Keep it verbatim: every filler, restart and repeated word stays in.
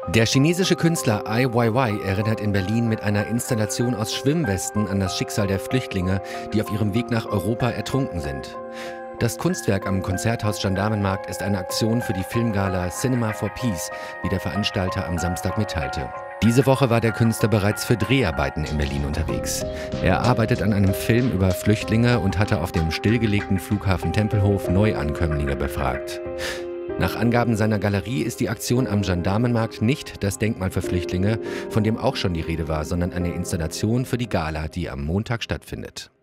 Der chinesische Künstler Ai Weiwei erinnert in Berlin mit einer Installation aus Schwimmwesten an das Schicksal der Flüchtlinge, die auf ihrem Weg nach Europa ertrunken sind. Das Kunstwerk am Konzerthaus Gendarmenmarkt ist eine Aktion für die Filmgala Cinema for Peace, wie der Veranstalter am Samstag mitteilte. Diese Woche war der Künstler bereits für Dreharbeiten in Berlin unterwegs. Er arbeitet an einem Film über Flüchtlinge und hatte auf dem stillgelegten Flughafen Tempelhof Neuankömmlinge befragt. Nach Angaben seiner Galerie ist die Aktion am Gendarmenmarkt nicht das Denkmal für Flüchtlinge, von dem auch schon die Rede war, sondern eine Installation für die Gala, die am Montag stattfindet.